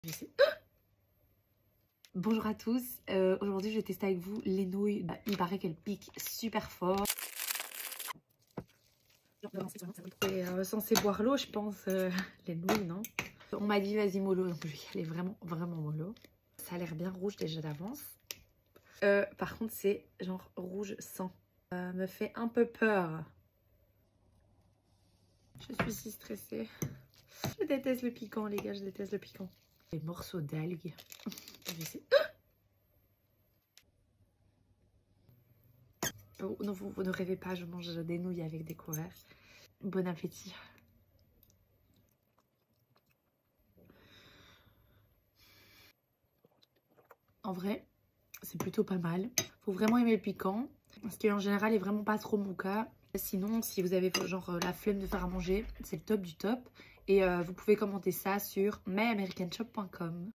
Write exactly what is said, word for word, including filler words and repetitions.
Je sais. Bonjour à tous, euh, aujourd'hui je vais tester avec vous les nouilles. Bah, il paraît qu'elles piquent super fort. Et euh, censé boire l'eau, je pense, euh, les nouilles, non? On m'a dit vas-y mollo, donc je vais y aller vraiment, vraiment mollo. Ça a l'air bien rouge déjà d'avance. Euh, par contre, c'est genre rouge sang. Ça me fait un peu peur. Je suis si stressée. Je déteste le piquant, les gars, je déteste le piquant. Les morceaux d'algues. Je sais. Oh, non, vous, vous ne rêvez pas, je mange des nouilles avec des couverts. Bon appétit. En vrai, c'est plutôt pas mal. Faut vraiment aimer le piquant. Parce qu'en général, il est vraiment pas trop mon cas. Sinon, si vous avez genre la flemme de faire à manger, c'est le top du top. Et euh, vous pouvez commenter ça sur my american shop point com.